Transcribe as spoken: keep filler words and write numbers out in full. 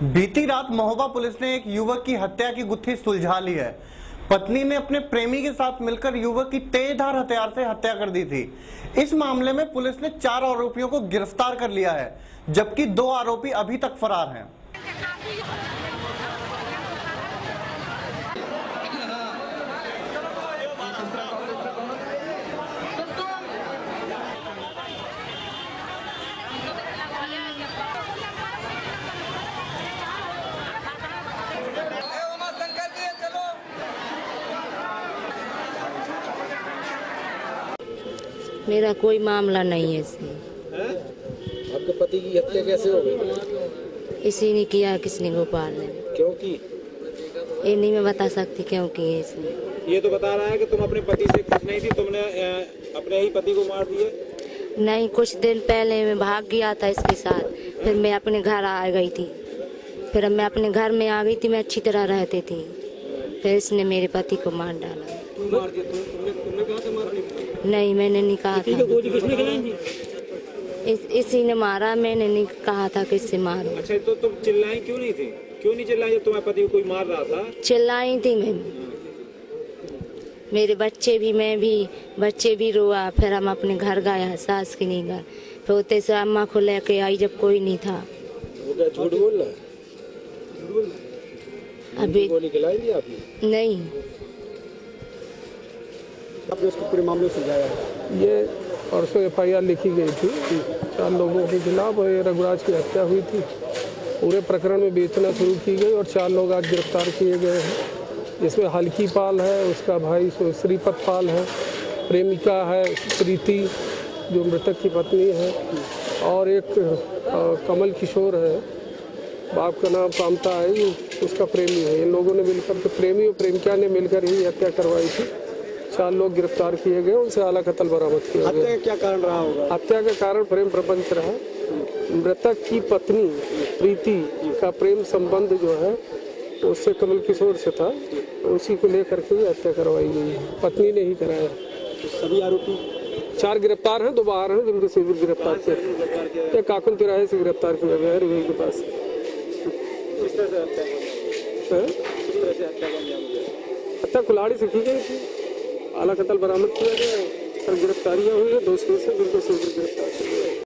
बीती रात महोबा पुलिस ने एक युवक की हत्या की गुत्थी सुलझा ली है। पत्नी ने अपने प्रेमी के साथ मिलकर युवक की तेजधार हथियार से हत्या कर दी थी। इस मामले में पुलिस ने चार आरोपियों को गिरफ्तार कर लिया है, जबकि दो आरोपी अभी तक फरार हैं। मेरा कोई मामला नहीं है इसमें। आपके पति की हत्या कैसे हो गई? इसी ने किया, किसने? गोपाल ने। क्यों की? ये नहीं मैं बता सकती क्यों की है इसने। ये तो बता रहा है कि तुम अपने पति से खुश नहीं थी, तुमने अपने ही पति को मार दिया। नहीं, कुछ दिन पहले मैं भाग गया था इसके साथ, फिर मैं अपने घर आ गई थी। फिर मैं अपने घर में आ गई थी, मैं अच्छी तरह रहती थी, फिर इसने मेरे पति को मार डाला। मार दिया? तुम, तुमने, तुमने कहा था मारने? नहीं, मैंने नहीं कहा था। किसने खिलाई? इस, इसी ने मारा, मैंने नहीं कहा था कि इससे मारो। अच्छा, तो तुम चिल्लाई क्यों नहीं थी? क्यों नहीं चिल्लाई जब तुम्हारे पति को कोई मार रहा था? चिल्लाई थी मैं, मेरे बच्चे भी, मैं भी, बच्चे भी रोआ। फिर हम अपने घर गए, सास के नहीं घर, फिर होते से अम्मा को लेके आई जब कोई नहीं था। वो क्या झूठ बोल रहा है? अभी गोली खिलाई थी आपने? नहीं। आपने उसको पूरे मामले में सुलझाया है? ये परसों एफ आई आर लिखी गई थी चार लोगों के खिलाफ, और ये रघुराज की हत्या हुई थी। पूरे प्रकरण में विवेचना शुरू की गई और चार लोग आज गिरफ्तार किए गए हैं, जिसमें हल्की पाल है, उसका भाई श्रीपत पाल है, प्रेमिका है प्रीति जो मृतक की पत्नी है, और एक कमल किशोर है, बाप का नाम कामता है, ये उसका प्रेमी है। इन लोगों ने मिलकर के, प्रेमी और प्रेमिका ने मिलकर ही हत्या करवाई थी। चार लोग गिरफ्तार किए गए, उनसे आला कत्ल बरामद किया गया। हत्या का क्या कारण रहा होगा? हत्या का कारण प्रेम प्रपंच रहा। मृतक की पत्नी प्रीति का प्रेम संबंध जो है उससे कमल किशोर से था, उसी को लेकर के हत्या करवाई गई। पत्नी ने ही कराया। तो सभी आरोपी चार गिरफ्तार हैं, दो बाहर हैं, जिनके सिविल गिरफ्तार किया। एक काकुन तिराहे से गिरफ्तार किया गया है रेलवे के पास। किस तरह से हत्या है? किस तरह से हत्या का? हत्या कुल्हाड़ी से की गई थी, आला कत्ल बरामद किया गया, गिरफ्तारियां हुई है दोषियों से, जिनको सिविल गिरफ्तार किया गया।